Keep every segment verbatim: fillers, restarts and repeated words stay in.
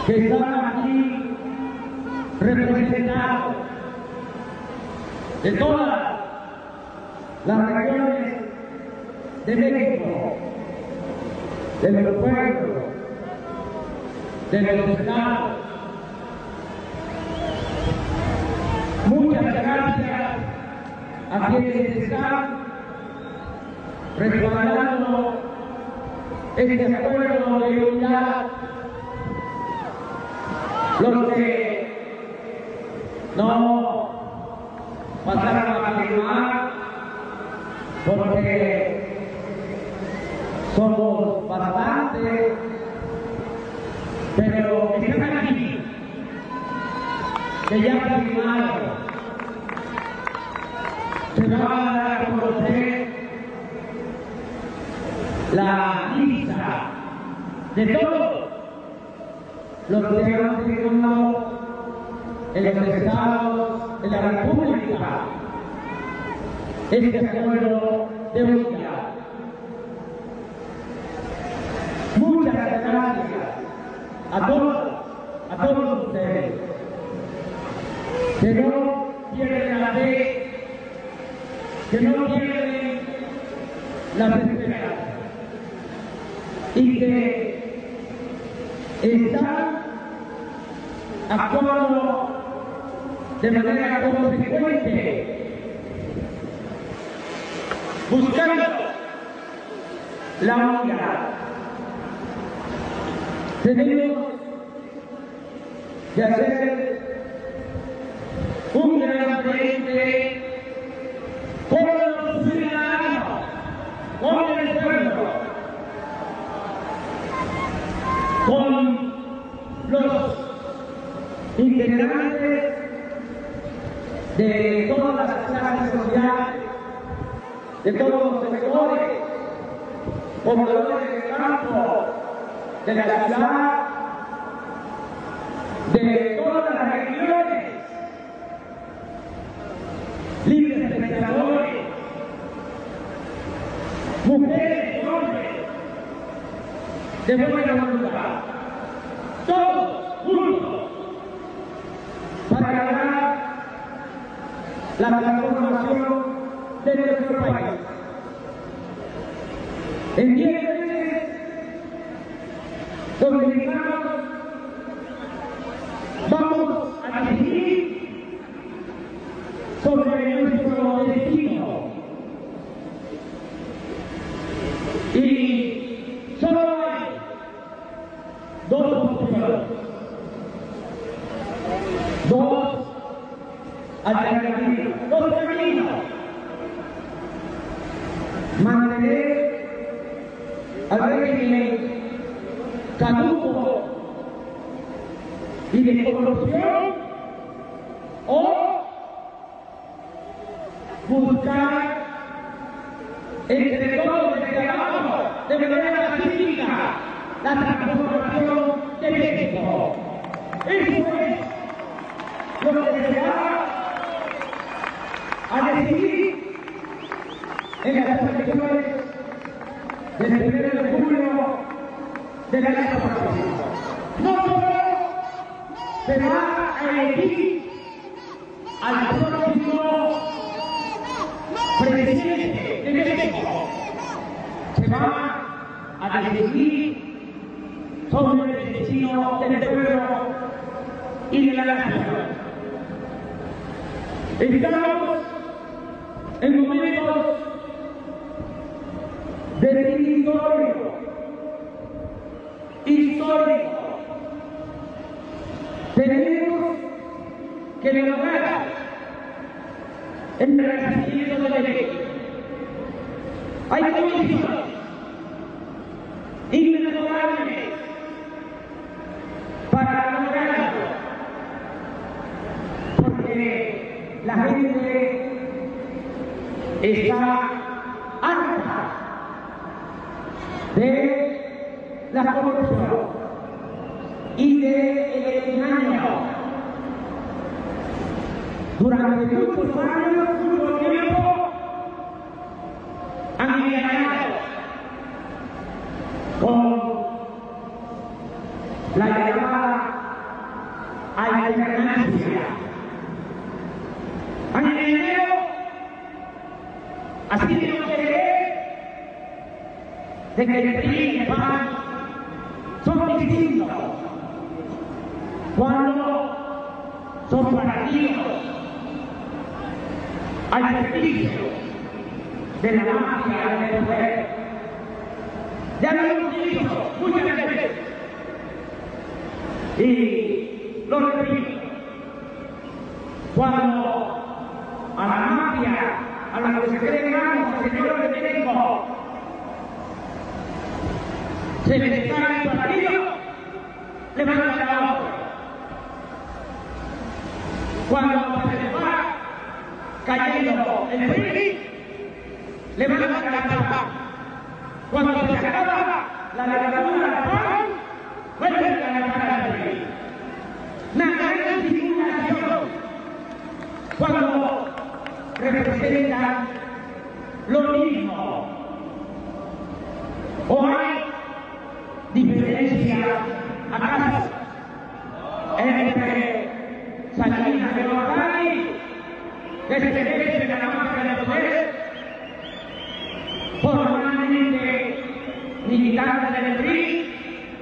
que están aquí representados de todas las regiones de México, de los pueblos, de los estados. Muchas gracias a quienes están respaldando este acuerdo de unidad, los que no pasaron a firmar porque somos bastantes, pero están aquí, que ya han firmado. Se va a dar a conocer la lista de todos los que han firmado en los estados de la República este acuerdo de unidad. Muchas gracias a todos, a todos ustedes que no pierden la fe, que no pierden la esperanza y que están actuando de manera consecuente, buscando la unidad. Tenemos que hacer un gran frente con los ciudadanos, con el pueblo, con los integrantes de todas las clases sociales, de todos los sectores, pobladores del campo, de la ciudad, de todas las regiones, libres pensadores, mujeres y hombres de buena voluntad, todos juntos para ganar la transformación de nuestro país. En diez meses, dominicanos, vamos a decidir sobre nuestro destino. Y solo hay dos opciones, dos alternativas, dos caminos: mantener al régimen caduco y de corrupción, o buscar entre todos desde abajo, de manera pacífica, la transformación de México. Eso es lo que se va a decidir en las elecciones del primero de julio del año próximo. No solo se va a elegir al próximo presidente de México, se va a decidir sobre el destino del pueblo y de la nación. Estamos en momentos de histórico, histórico. Tenemos que lograr el renacimiento de México. Hay condiciones inmejorables para lograrlo, porque la gente está harta de la corrupción y del engaño. Durante muchos años, mucho tiempo, han engañado con la llamada de que el P R I y el P A N son distintos cuando son partidos al servicio de la mafia del poder. Ya lo hemos dicho muchas veces y lo repito, cuando a la mafia, a los que se creen amos, señores de México, se les está el partido, le van a dar la otra. Cuando se les va cayendo el P R I, le van a dar la tapa. Cuando se acaba la legislatura del P A N, vuelven a ganar el P R I. Nada de discriminación cuando representan lo mismo. ¿O hay diferencia acaso entre Salinas de Gortari, que se merece la mafia del poder, formalmente militante del P R I,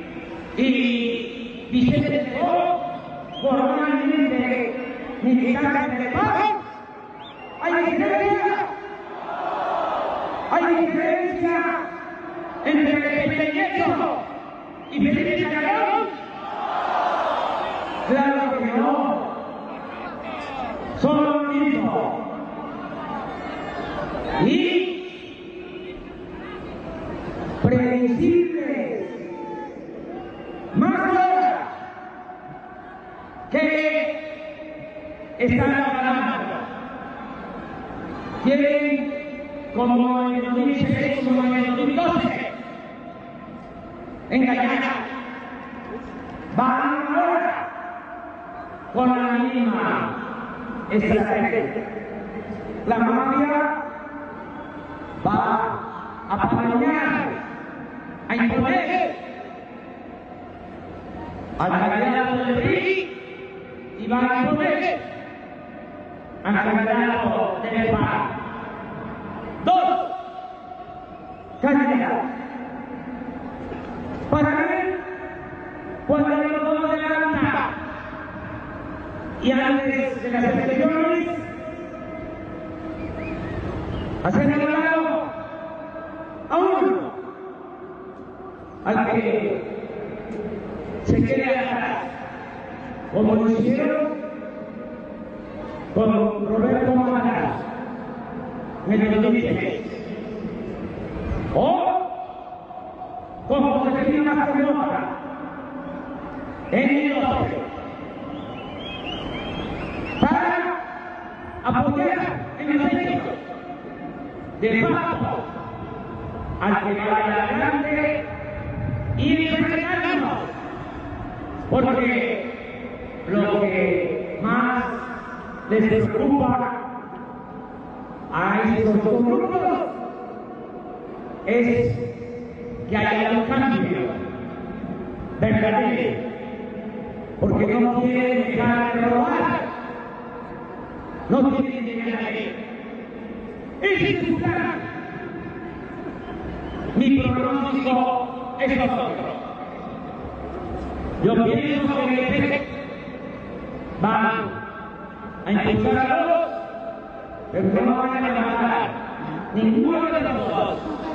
y Vicente Fox, formalmente militante del P A N? ¿Hay diferencia? ¿Hay diferencia entre Pepe Nieto y Felipe Calderón? Claro que no. Son lo mismo. Y previsibles, más ahora que están hablando. Quieren, como en el dos mil seis, como en el dos mil doce, engañar. Van ahora con la misma estrategia. La mafia va a planear, a imponer al candidato del P R I y va a imponer al candidato del P A N. Dos candidatos. Para ver cuando los dos levantan y antes de las elecciones hacen el lado a uno al que se quede atrás, como lo hicieron con Roberto Manaras en el dos mil seis, o como Josefina Martínez en el doce, para apoyar en los hechos de facto al que vaya adelante y enfrentarnos, porque lo que más les preocupa a estos dos grupos es que haya un cambio verdadero, porque no quieren dejar de robar, no quieren dejar de ir. Ese es su plan. Mi pronóstico es otro. Yo pienso que el P P van a impulsar a todos, pero no van a levantar ninguno de los dos.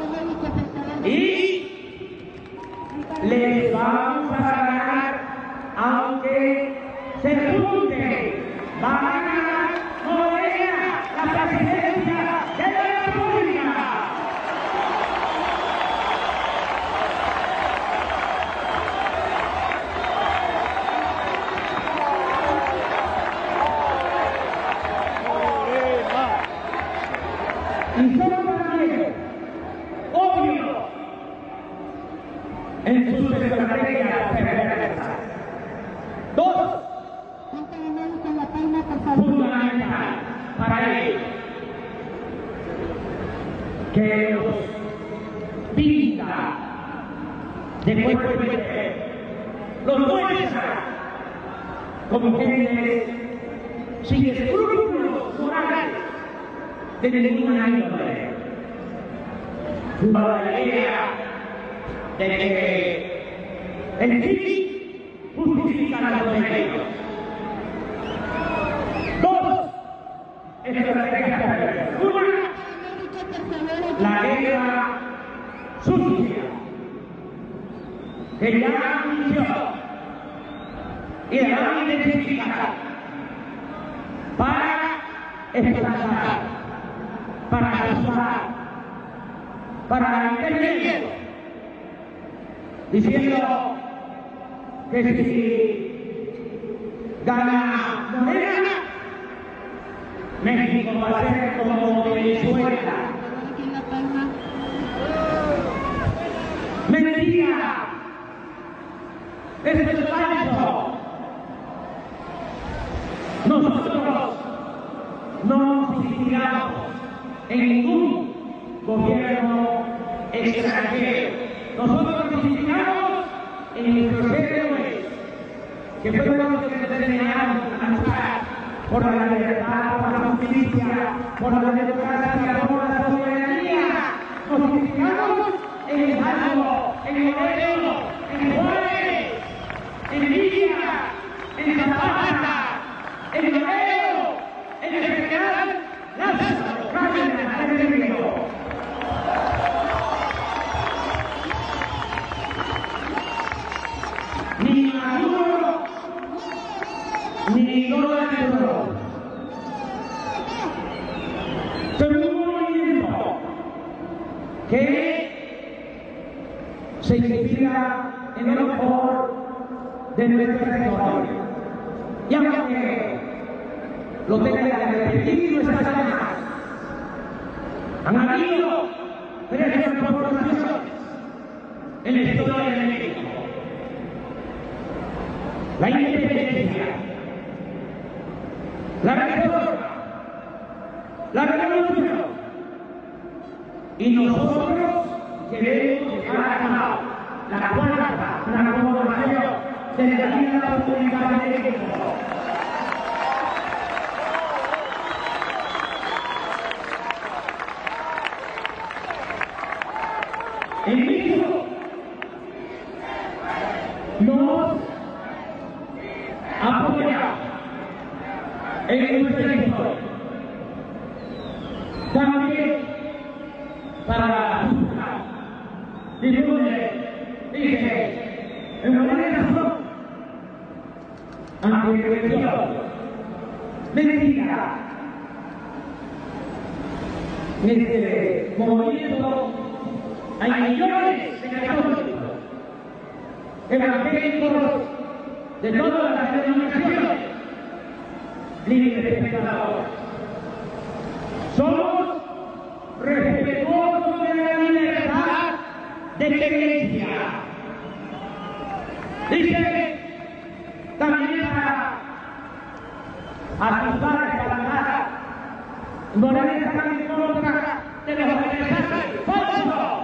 Y les vamos a ganar, aunque se junten, van a ganar Morena la presidencia de la República. Y solo también, obvio, en sus estrategias perversas. Dos, fundamental para ellos, que los pinta de cuerpo y mente, los muestra como gentes sin escrúpulos morales de ninguna índole. Su idea de que el fin justifica los medios. Dos estrategias perversas. Una, la guerra sucia, que ya inició y la van a identificar para esclavizar, para acusar, para intervenir, diciendo que si gana Morena, México va a ser como Venezuela. Mentira. Esto es falso. Nosotros no nos inspiramos en ningún gobierno extranjero. Nosotros nos inspiramos en nuestros héroes, que fueron los que se determinaron a luchar por la libertad, por la justicia, por la democracia, por la soberanía. Nos inspiramos en el Hidalgo, en Morelos, en Juárez, en Villa, en Zapata, en Madero, en el general Lázaro Cárdenas del Río. Ni Maduro, ni Donald Trump. Pero un movimiento que se inspira en lo mejor de nuestra historia. Y aunque lo tenga que repetir nuestras almas, han habido tres transformaciones en la historia de México. La independencia, la reforma, la revolución, y nosotros queremos llevar a cabo la cuarta transformación de la vida pública de México. En México nos apoya en nuestra historia. También para buscar, difunde, dice, en una razón, antirepresión, mentira. En este movimiento hay millones de católicos, evangélicos de todas las denominaciones, libres pensadores. Somos respetuosos de la libertad de creencia. Dice también para asustar, espantar, Morena está en contra de los organizadores. ¡Falso!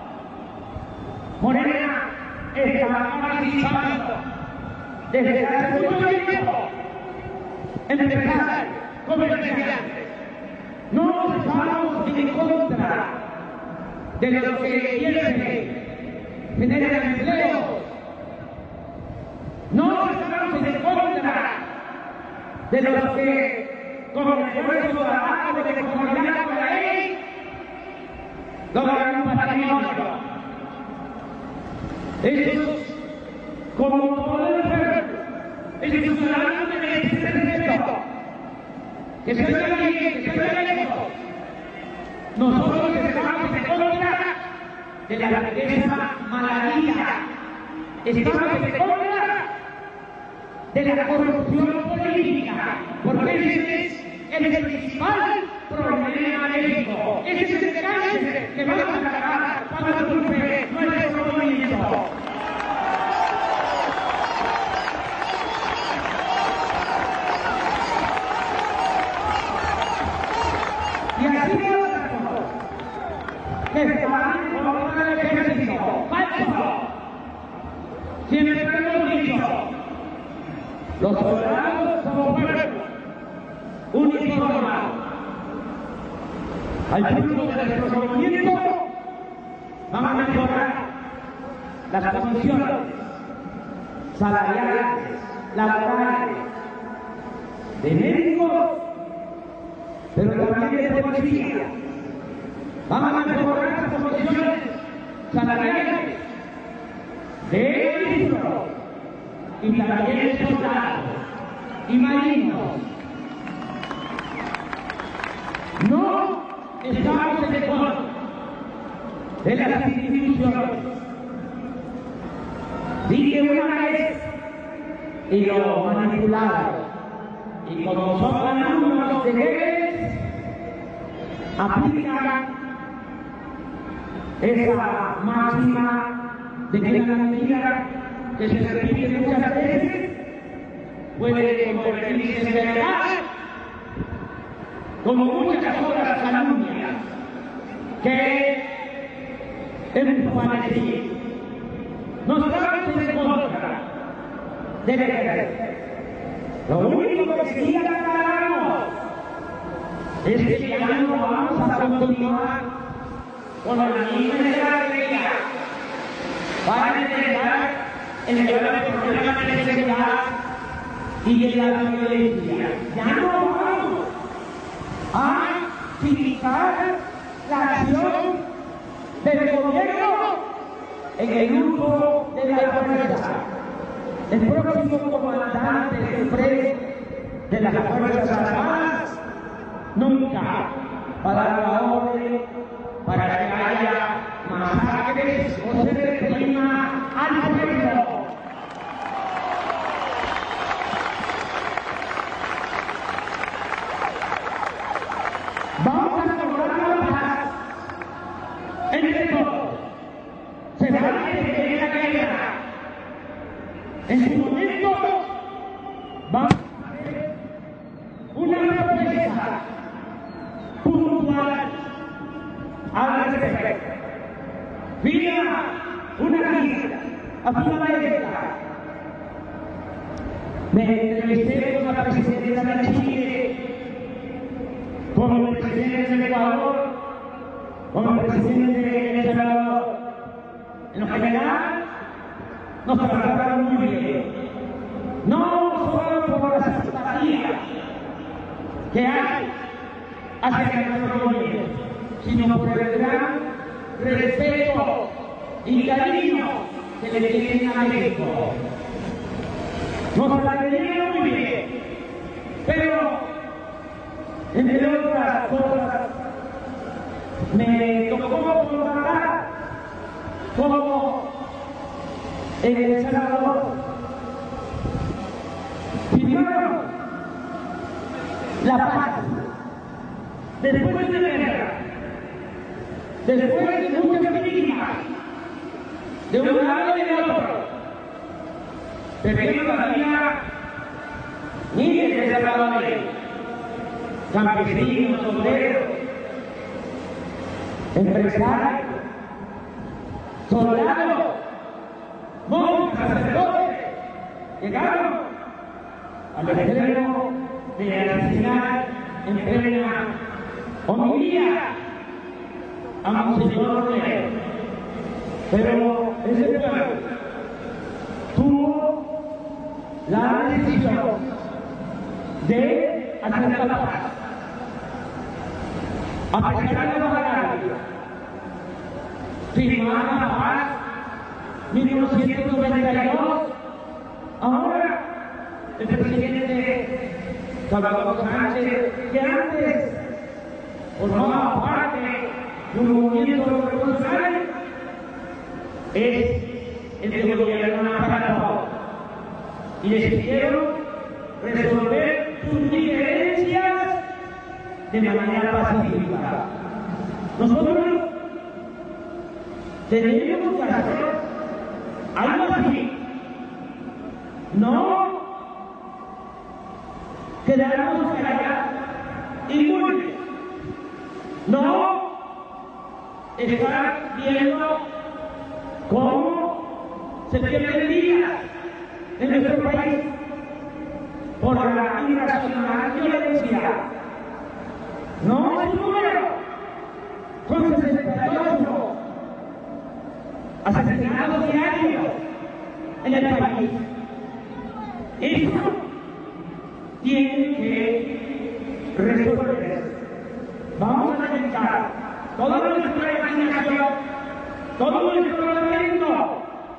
Morena está participando desde hace mucho tiempo en empresarios, comerciantes. No estamos en contra de los que quieren generar empleo. No estamos en contra de los que, con el esfuerzo trabajo de conformidad con la ley, logran un patrimonio. Ellos, como todo el pueblo, ellos ciudadanos deben ser respeto. Que se oiga bien, que se oiga lejos. Nosotros estamos en contra de la riqueza malavida. Estamos en contra de la corrupción política, porque ese es el principal problema de México. Ese es el cáncer que vamos a acabar cuando triunfe nuestro movimiento. Y así es otra cosa, que están en contra del ejército. ¡Falso! Siempre hemos dicho, los soldados somos pueblo uniformado. Al punto de nuestro movimiento vamos a mejorar las condiciones salariales, laborales, de médicos, pero también de policía. Vamos a mejorar las condiciones salariales de ministros y también de soldados y marinos. No estamos en contra de las instituciones. Dije una vez y lo manipularon. Y como son alumnos de Goebbels, aplican esa máxima de que la mentira que se repite muchas veces puede convertirse en verdad, como muchas otras calumnias que hemos padecido. No estamos en contra de Goebbels. Lo único que sí aclaramos es que ya no vamos a continuar con la misma estrategia para enfrentar el grave problema de necesidad y de la violencia. Ya no vamos a criticar la acción del gobierno en el grupo de la fuerza. El próximo comandante supremo de las Fuerzas Armadas nunca va a dar la orden para que haya masacres o se reprima al pueblo. Vamos a lograr la paz entre todos. Se va a detener la guerra. En su momento vamos a hacer una propuesta puntual al respecto. Vía una lista a su maestra. Me entrevisté con la presidenta de Chile, con el presidente de Ecuador, con el presidente de El Salvador. En lo general, nos trataron muy bien, no solo por la simpatía que hay hacia nuestro gobierno, sino por el gran respeto y cariño que le tienen a México. Nos atendieron muy bien, pero entre otras cosas me tocó constatar como en El Salvador firmaron la paz después de la guerra, después de muchas víctimas de un lado y del otro, pero todavía miles de salvadores, campesinos, obreros, empresarios, soldados, monjes, sacerdotes, llegaron al extremo de asesinar en plena homilía a Monseñor Romero. Pero ese pueblo tuvo la decisión de hacer la paz. A pesar de los agravios, firmaron la paz mil novecientos noventa y dos. Ahora el presidente Salvador Sánchez, que antes formaba parte de un movimiento revolucionario, es el que gobierna para todos. Y decidieron resolver sus diferencias de manera pacífica. Nosotros tenemos que hacer algo así. No quedarnos callados inmunes. No estar viendo cómo se pierden vidas en nuestro país por la irracional violencia. No es un número, son sesenta y ocho asesinatos asesinatos diarios en el país. Eso tiene que resolverse. Vamos a dedicar toda nuestra imaginación, todo nuestro talento,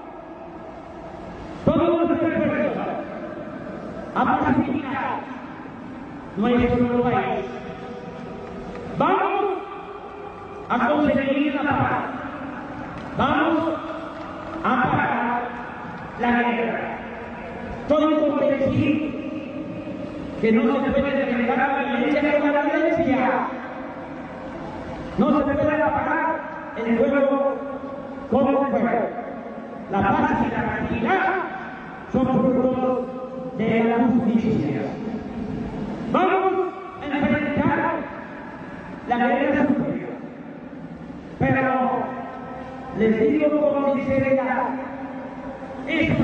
todo nuestro esfuerzo a pacificar nuestro país. Vamos a conseguir la paz. Vamos a parar la guerra. Estoy convencido que no se puede defender la violencia con la violencia. No se puede apagar el fuego con el fuego. La paz y la tranquilidad son frutos de la justicia. Vamos a enfrentar la guerra superior. Pero les digo con sinceridad, esto,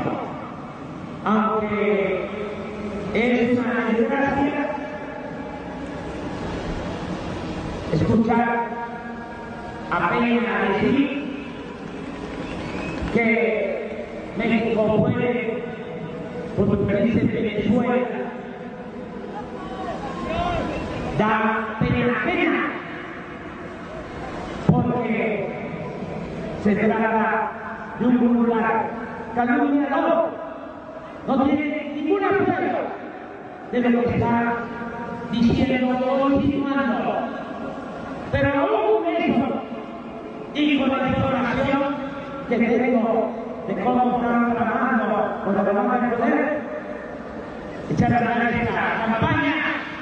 aunque es una desgracia escuchar apenas decir que México puede convertirse en Venezuela, da pena, pena, porque se trata de un popular calumniador, no tiene ninguna prueba de lo que está diciendo o insinuando, pero aún eso, y con la información que tengo de cómo están trabajando con la demanda del poder, echar a andar esta campaña,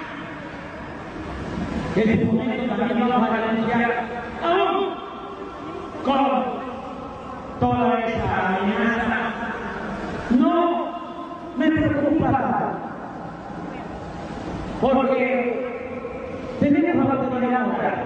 que en su momento también vamos a denunciar, aún con toda esa amenaza, no me preocupa nada, porque tenemos la autoridad moral,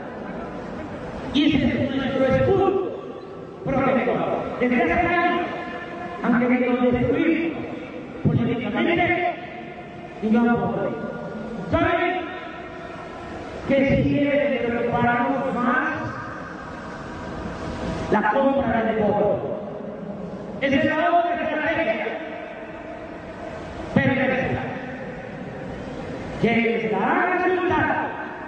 y ese es nuestro escudo protector. Desde hace años han querido destruir políticamente y no han podido. ¿Saben que si quieren preocuparnos más la compra del voto? Esa es la otra estrategia perversa que les dará resultado.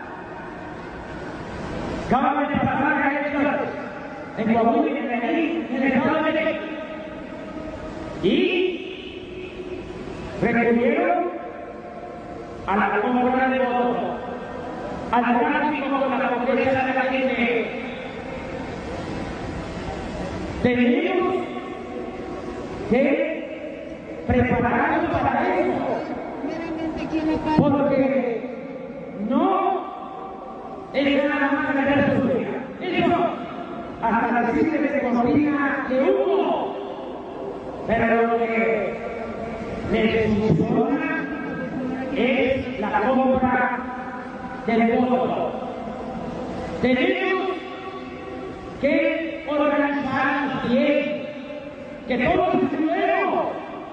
Acaban de pasar las elecciones en Coahuila y en Medellín, en el Estado de México, y recurrieron a la compra de votos, al tráfico con la pobreza de la gente. Tenemos que prepararnos para eso, porque no es nada más la guerra suya. Eso hasta decirle que se cocina de humo, pero lo que les funciona es la compra del voto. Tenemos que organizarnos bien, que todos estudiemos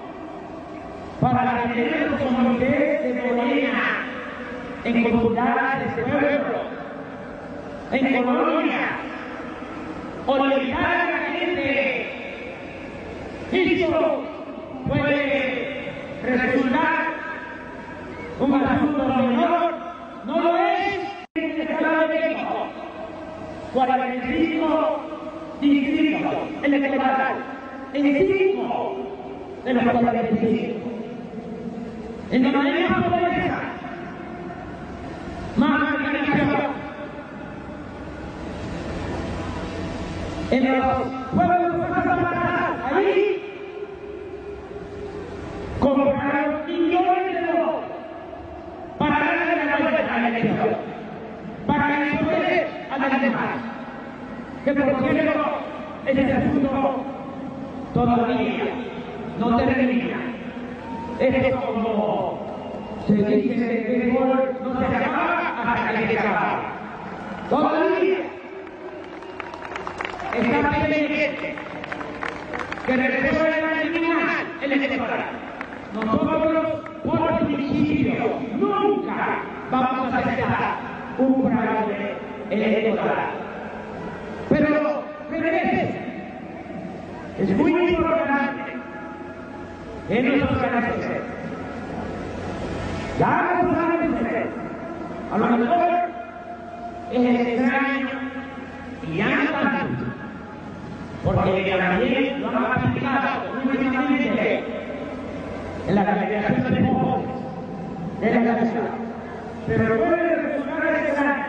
para tener los comités de Morena en comunidades de pueblo, en colonia, orientar a la gente. Esto puede resultar un asunto menor, no lo es en el Estado de México. cuarenta y cinco distritos electorales en cinco de los cuarenta y cinco. En donde hay más pobreza, más organización. En los pueblos de Guatemala, ahí compraron millones de votos para darle la vuelta a la elección, para imponer a las demás. Que por cierto, este asunto todavía no termina. Esto, como se dice en el gol, no se acaba hasta que se acaba. Todavía está pendiente que resuelva el tribunal electoral. Nosotros, por principio, nunca vamos a aceptar un fraude electoral. Pero regrese Es muy importante que nosotros hagamos eso. Ya lo saben ustedes. A lo mejor es extraño y ya no tanto, porque también lo han aplicado últimamente en la calificación de jóvenes de la sociedad. Pero puede resultar extraño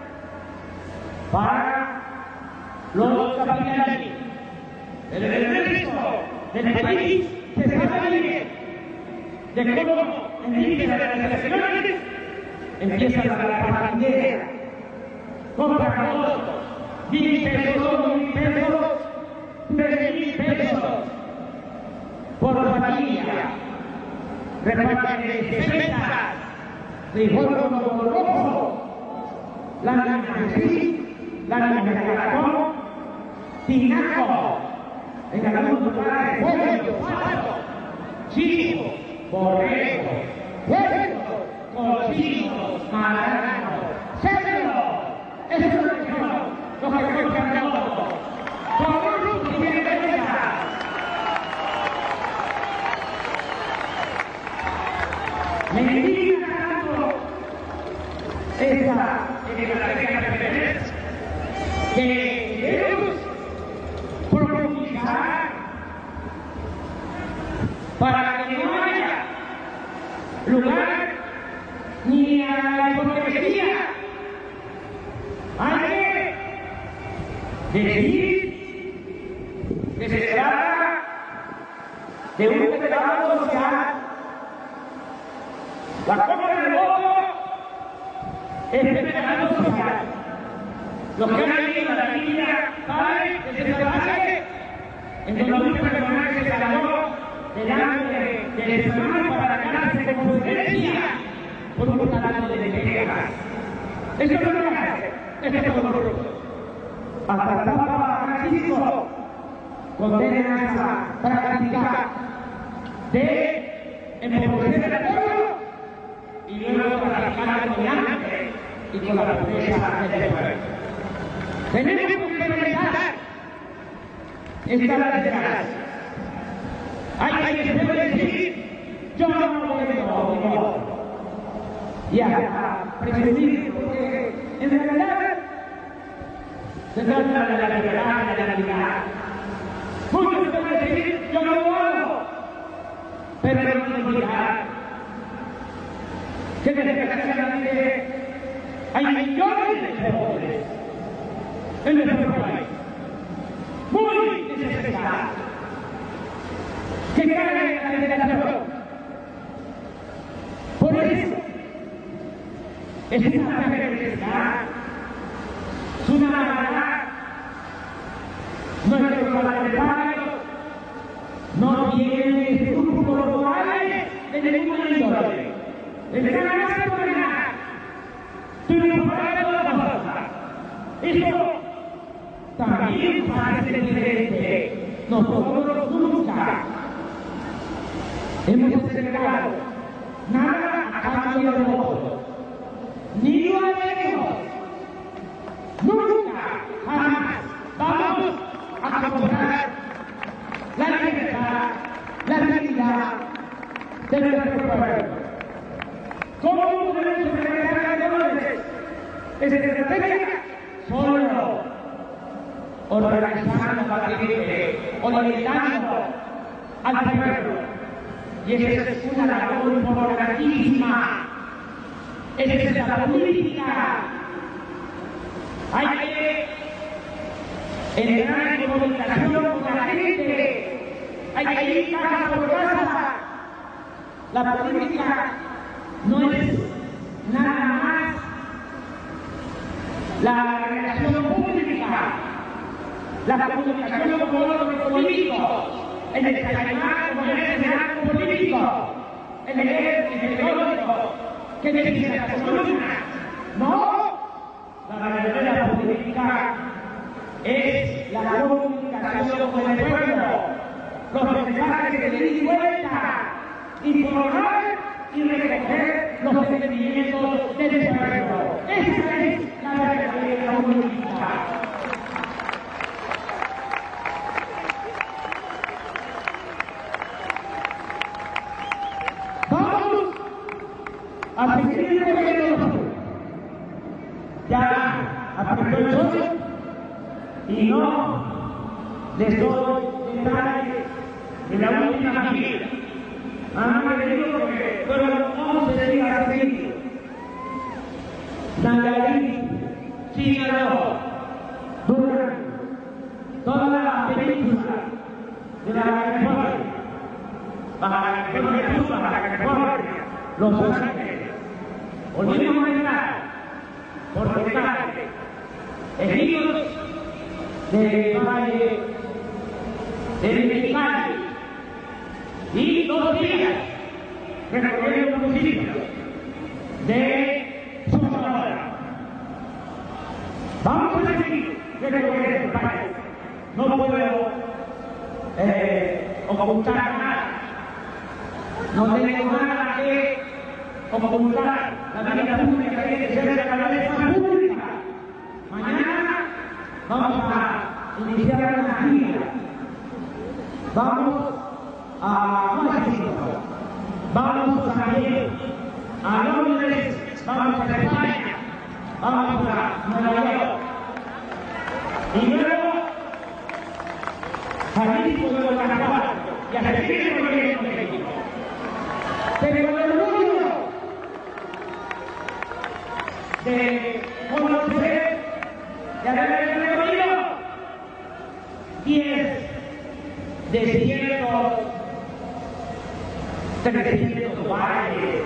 para los capitales del resto del país que saben bien de cómo en límite de las elecciones empiezan a la partidera, compran votos, mil pesos, mil pesos, tres mil pesos por familia, reparten despensas, frijol como rojo, láminas de sí, láminas de caracol, tinaco, en algunos lugares, pollo, pato, chivo, borrego, huevo, cochino, marrano, cerdo. Eso es lo que son los que compran todo. Corruptos y bienvenidas. Me indigna tanto esa estrategia de Pérez que debemos profundizar para que no haya lugar ni a la hipocresía. Hay que decir que se trata de un fenómeno social. La compra de voto es un fenómeno social. Los que han leído la Biblia saben que se trabaje en donde un personaje se ganó delante de su hermano para ganarse como su herencia por un talento de guerra. Eso no lo hace. Esto es corrupto. Hasta el Papa Francisco condena esa práctica de empobrecer al pueblo y luego trabajar con el hambre y con la pobreza del pueblo. Tenemos que implementar esta desgracia. Hay que poder decir, yo no lo veo, y a presumir, porque en realidad se trata de la libertad, de la libertad. Muchos pueden decir, yo no lo hago, pero no pueden olvidar que desgraciadamente hay millones de pobres en nuestro país, muy necesitados, que caen en la desesperación. Por eso, es una necesidad, es una maldad. Nuestros parlamentarios no tienen escrúpulos morales de ninguna índole. Están a gobernar, triunfando la cosa. Esto también parece diferente. Nosotros nunca hemos entregado nada a cambio de votos. Ni lo haremos. Nunca, jamás vamos a comprar la libertad, la dignidad de nuestro pueblo. ¿Cómo podemos implementar entonces esta estrategia? Solo organizando paciente, orientando al pueblo. Y esa es una labor importantísima. Esa es la política. Hay que entrar en comunicación con la gente. Hay que ir casa por casa. La política no es nada más la relación pública, la comunicación con los políticos, el desayunar con el escenario político, el leer el periódico, que dice la columna. No, la verdadera política es la comunicación con el pueblo, los mensajes de ida y vuelta, informar y recoger los sentimientos del pueblo. Esa es la verdadera política. a seguir gobierno. Ya apretó el sol y no les doy detalles de la última gira. Han venido que fueron once días seguidos. Nayarit, Sinaloa, Durango, toda la península de la California, Baja California Sur, Baja California, Los Ángeles, volvimos a entrar por Tecate, ejidos de Valle de Mexicali, y dos días recorriendo el municipio de Sonora. Vamos a seguir recorriendo el país. No puedo eh, ocultar nada. No tengo nada que ocultar. La vida pública tiene que ser la cabeza pública. Mañana vamos a iniciar una gira. Vamos a Washington, vamos a ir a Londres, vamos a España, vamos a Nueva York. Y luego Jalisco de Guanajuato y a seguir el gobierno de México. Pero el orgullo de conocer, de haber recorrido diez desiertos, trescientos valles,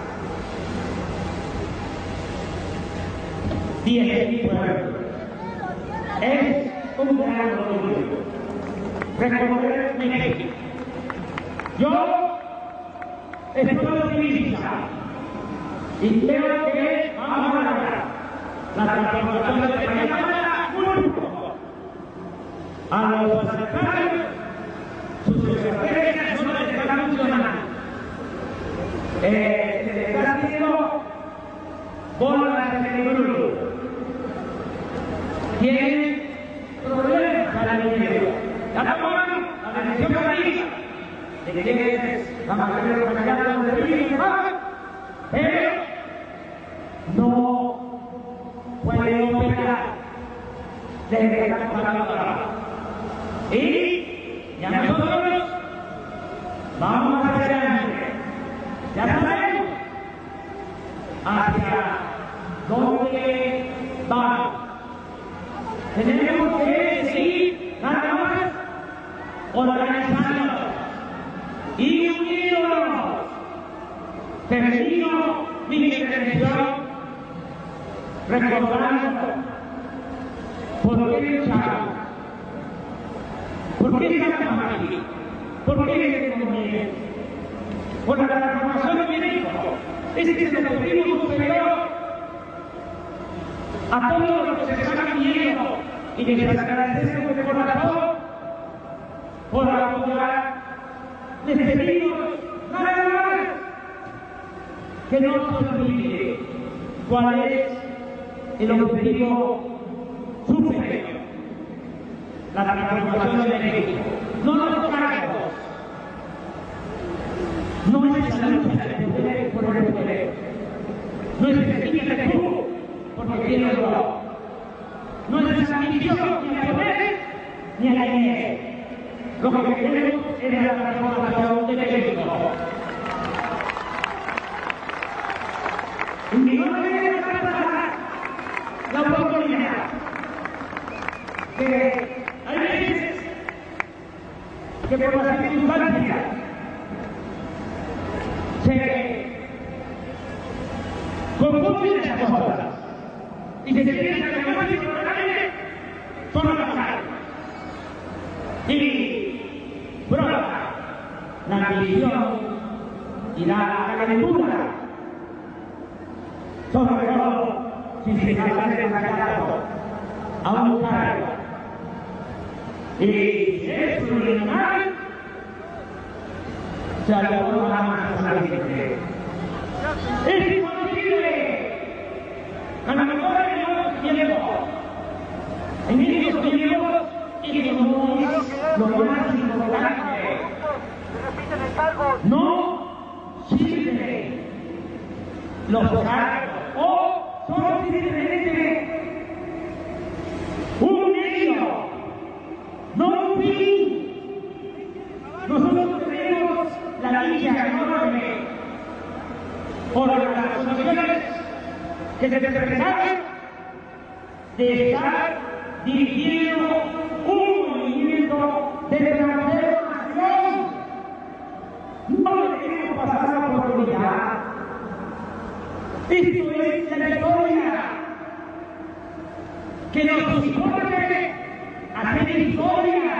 diez mil pueblos. Es un gran orgullo recorrer México. Yo estoy optimista y creo que vamos a lograr la transformación de España muy poco. A los secretarios, sus estrategias no les están funcionando. Eh, se les está haciendo bolas de grupo. Tienen problemas para el dinero. Ya tomaron la decisión política de que es la mayoría de los candidatos de México, pero no pueden operar desde que están pagando trabajo. Y ya nosotros vamos a hacer adelante. Ya sabemos hacia dónde vamos. Tenemos que seguir nada más organizándonos y uniéndonos. Termino mi intervención recordando por qué luchamos, por qué estamos aquí, por qué tenemos miedo. Por la transformación de México. Ese es el objetivo superior a todos los que se están viendo y que les agradecemos de corazón por apoyar. Les pedimos nada más que no se olvide cuál es el objetivo superior, la transformación de México. No los cargos. No es la lucha de poder por el poder. No es el que de tú porque tienes lo. No es la ambición ni al poder ni a la dinero. Lo que queremos es la transformación de México. Y no debe pasar la oportunidad que hay veces que por las circunstancias se confunden las cosas y se piensa que lo más importante son las cosas. Y brota la ambición y la calentura, sobre todo si se hace el candidato a un cargo. Y si es plurianual, se alabó la más a la gente. ¡Es imposible! A lo mejor en otros tiempos, en estos tiempos, y como es lo más importante, no sirve los cargos o son simplemente un medio, no un fin. Nosotros tenemos la dicha enorme por las asociaciones que se presentaron de estar dirigiendo un movimiento de transformación. No le queremos pasar la oportunidad. Esto es la historia que nos dispone a hacer historia,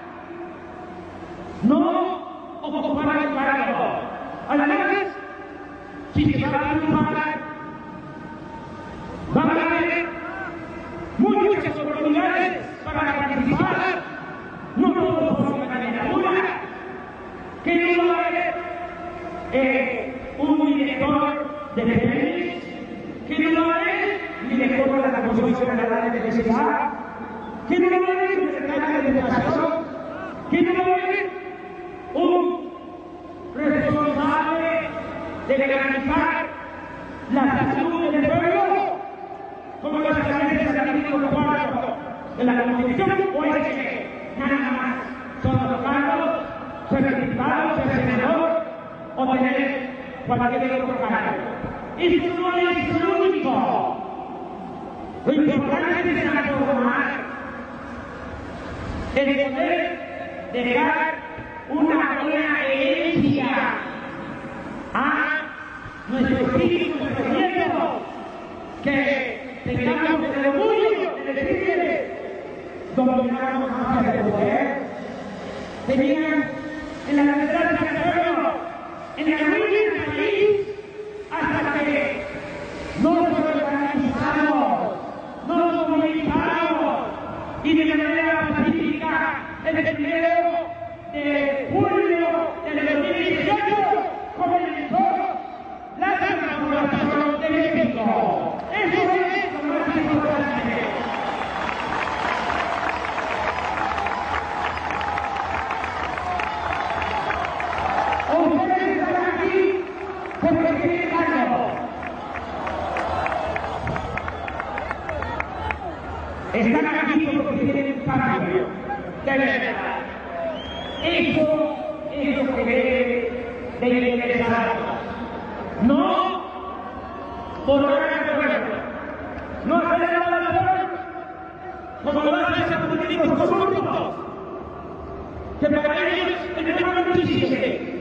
no ocupar el cargo. Además, si se va a triunfar, van a haber muchas oportunidades para participar. No todos son una candidatura, que no va a haber eh, un director de Fénix, que no va a haber director de la Comisión General de Necesidad, que no va a haber un secretario de Educación, que no va a haber un responsable de garantizar la salud del pueblo, como lo establece el artículo cuatro de la Constitución, o es que nada más son los cargos, ser diputado, ser senador o tener cualquier otro cargo. Esto no es lo único. Lo importante es transformar el poder dejar una buena herencia a nuestros hijos, nuestros nietos, que tengamos el orgullo de decirles, dominamos hacia el poder, tenían en la democracia del pueblo, en la ruina del país, hasta que no nos organizamos, no nos movilizamos y de manera pacífica el primero de julio del dos mil dieciocho comenzó la transformación de México. Eso es lo más importante. Ustedes están aquí porque tienen algo. Están aquí porque tienen un cambio. De verdad. Eso es lo que debe de interesarnos. No por ganar el pueblo, no hacer el labor como lo hacen esos políticos corruptos, que para ellos el tema no existe,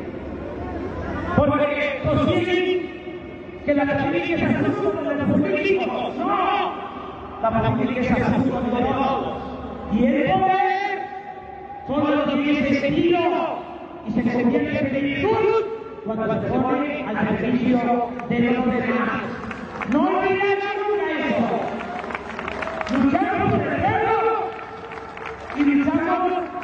porque sostienen que la política es asunto de los políticos. No, la política es asunto de todos. Y el poder solo lo tiene ese sentido y se convierte en virtud cuando se pone al servicio de los demás. No olvidemos nunca eso. Luchamos por el pueblo y luchamos